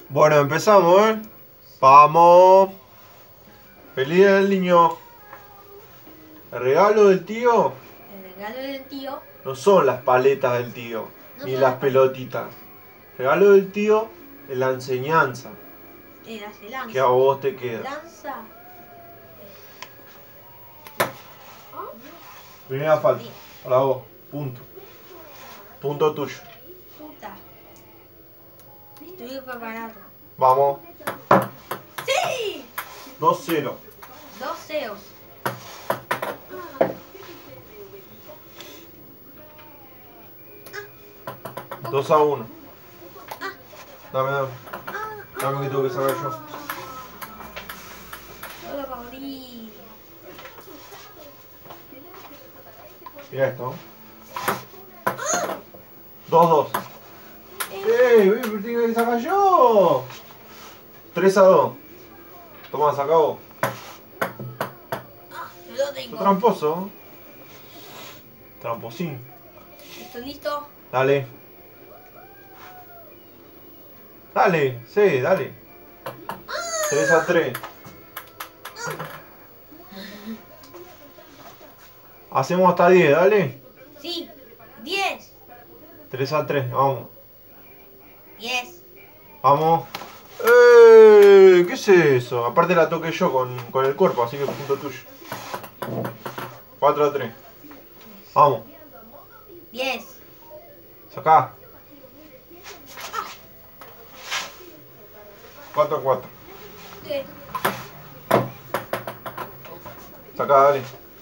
Bueno, empezamos, ¿eh? Vamos. Feliz día del niño. El regalo del tío El regalo del tío. no son las paletas del tío, No ni son las las pelotitas. El regalo del tío es la enseñanza Se lanza. que a vos te queda. Lanza. Primera falta. Para vos. Punto. Punto tuyo. Puta. Estoy preparado. Vamos. ¡Sí! 2-0. 2-0. 2-1. Dame. Dame que tengo que sacar yo. Yo lo morí. Mira esto. 2-2. ¡Ey! Pero tengo que sacar yo. 3-2. Toma, saca vos. Yo lo Sos tengo. tramposo. Tramposín. ¿Estoy listo? Dale. Dale, sí, dale. 3-3. Hacemos hasta 10, dale. Sí. 10. 3-3, vamos. 10. Vamos. ¿Qué es eso? Aparte la toqué yo con el cuerpo, así que punto tuyo. 4-3. Vamos. 10. Sacá. 4-4. ¿Qué? Sacá, dale.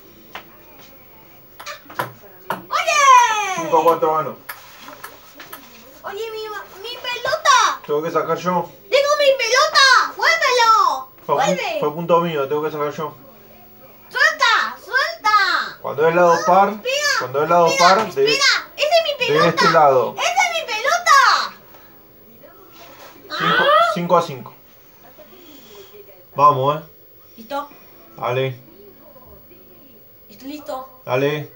¡Oye! 5-4 gano. Oye, mi pelota. Tengo que sacar yo. ¡Tengo mi pelota! ¡Vuélvelo! ¡Vuelve! Fue punto mío, tengo que sacar yo. ¡Suelta! ¡Suelta! Cuando es lado par, cuando es lado par, ¡Espera! ¡Esa es mi pelota! de este lado. ¡Esa es mi pelota! 5-5. Vamos, ¿Listo? Dale, ¿Estoy listo? dale.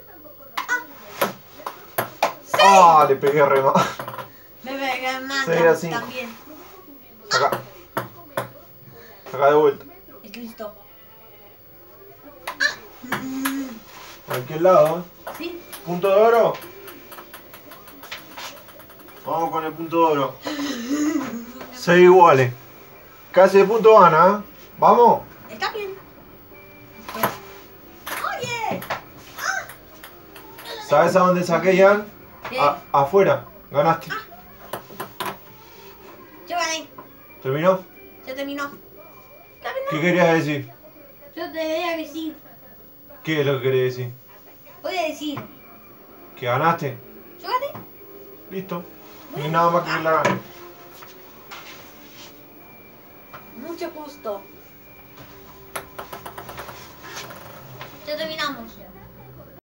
¡Ah! Le pegué re mal. Me pegué más 6-5. también. Acá. Acá de vuelta. ¿Estoy listo? ¿A qué lado? ¿Sí? ¿Punto de oro? Vamos con el punto de oro. 6 iguales. Casi de punto gana, ¿eh? ¿Vamos? ¿Está bien? ¡Oye! ¿Sabes a dónde saqué, Ian? ¿Qué? Afuera. Ganaste. Yo gané. ¿Terminó? Ya terminó. ¿Qué querías decir? Yo te voy a decir. ¿Qué es lo que querías decir? Voy a decir. ¿Que ganaste? Yo gané. Listo. No hay nada más que la gane. Mucho gusto. Ya terminamos.